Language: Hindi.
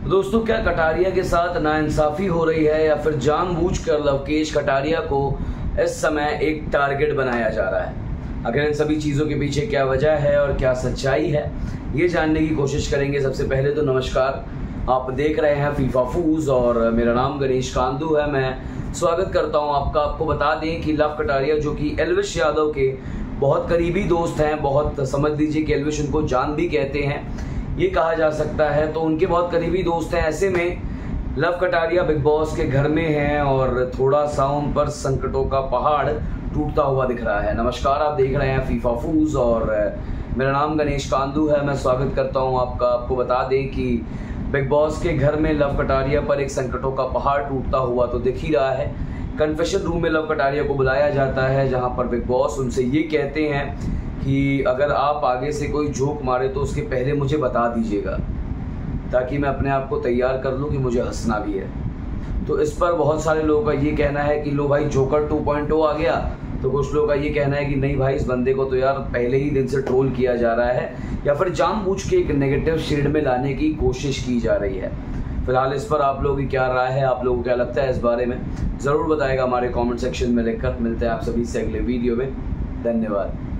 दोस्तों, क्या कटारिया के साथ नाइंसाफी हो रही है या फिर जानबूझकर लवकेश कटारिया को इस समय एक टारगेट बनाया जा रहा है? अगर इन सभी चीज़ों के पीछे क्या वजह है और क्या सच्चाई है, ये जानने की कोशिश करेंगे। सबसे पहले तो नमस्कार, आप देख रहे हैं फीफा फूज और मेरा नाम गणेश कांदू है। मैं स्वागत करता हूं आपका। आपको बता दें कि लव कटारिया जो कि एल्विश यादव के बहुत करीबी दोस्त हैं, बहुत समझ लीजिए कि एल्विश उनको जान भी कहते हैं, ये कहा जा सकता है, तो उनके बहुत करीबी दोस्त हैं। ऐसे में लव कटारिया बिग बॉस के घर में हैं और थोड़ा सा उन पर संकटों का पहाड़ टूटता हुआ दिख रहा है। नमस्कार, आप देख रहे हैं फीफा फूज और मेरा नाम गणेश कांदू है। मैं स्वागत करता हूं आपका। आपको बता दें कि बिग बॉस के घर में लव कटारिया पर एक संकटों का पहाड़ टूटता हुआ तो दिख ही रहा है। कन्फेशन रूम में लव कटारिया को बुलाया जाता है, जहां पर बिग बॉस उनसे ये कहते हैं कि अगर आप आगे से कोई जोक मारे तो उसके पहले मुझे बता दीजिएगा, ताकि मैं अपने आप को तैयार कर लूँ कि मुझे हंसना भी है। तो इस पर बहुत सारे लोगों का ये कहना है कि लो भाई, जोकर 2.0 आ गया। तो कुछ लोगों का ये कहना है कि नहीं भाई, इस बंदे को तो यार पहले ही दिन से ट्रोल किया जा रहा है या फिर जानबूझ के एक नेगेटिव शेड में लाने की कोशिश की जा रही है। फिलहाल इस पर आप लोगों की क्या राय है, आप लोगों को क्या लगता है इस बारे में, ज़रूर बताएगा हमारे कमेंट सेक्शन में लिखकर। मिलते हैं आप सभी से अगले वीडियो में। धन्यवाद।